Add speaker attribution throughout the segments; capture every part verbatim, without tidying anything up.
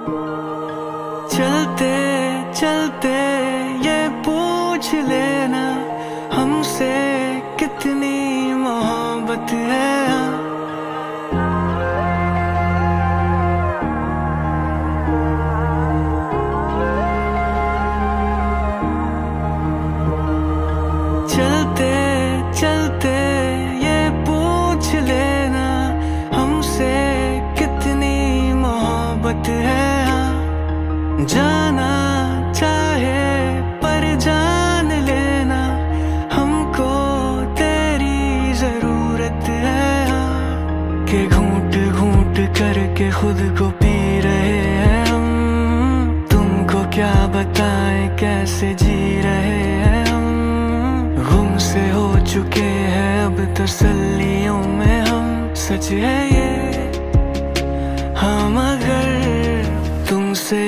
Speaker 1: चलते चलते ये पूछ लेना हमसे कितनी मोहब्बत है। चलते चलते ये पूछ लेना हमसे कितनी मोहब्बत है। जाना चाहे पर जान लेना हमको तेरी जरूरत है। कि घूंट घूंट करके खुद को पी रहे हैं हम, तुमको क्या बताएं कैसे जी रहे हैं हम। गुम से हो चुके हैं अब तसल्लियों में हम, सच है ये हम अगर तुमसे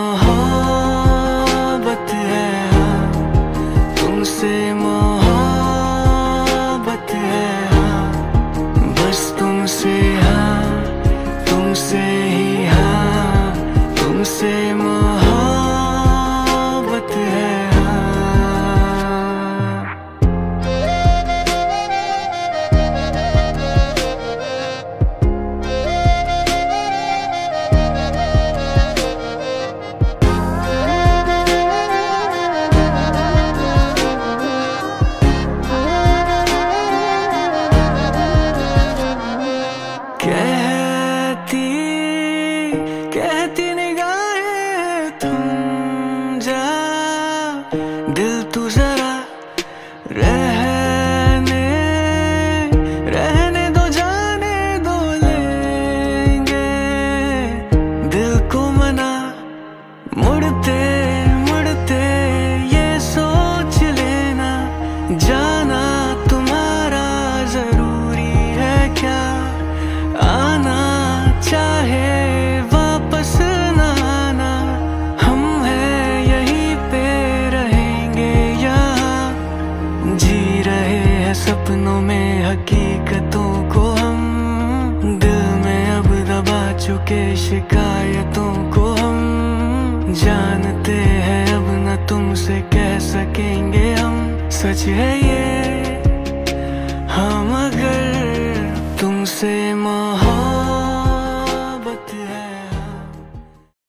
Speaker 1: मोहब्बत है, हाँ तुमसे मोहब्बत है, हाँ बस तुमसे, हाँ तुमसे ही, हाँ तुमसे मोहब्बत है। कहती कहती निगाहें तुम जा, दिल तू जरा रहने रहने दो, जाने दो लेंगे दिल को मना। मुड़ते मुड़ते ये सोच लेना जाना तुम्हारा जरूरी है क्या। आना चाहे वापस ना आना, हम हैं यहीं पे रहेंगे यहाँ। जी रहे हैं सपनों में हकीकतों को हम, दिल में अब दबा चुके शिकायतों को हम। जानते हैं अब न तुमसे कह सकेंगे हम, सच है ये हम अगर तुमसे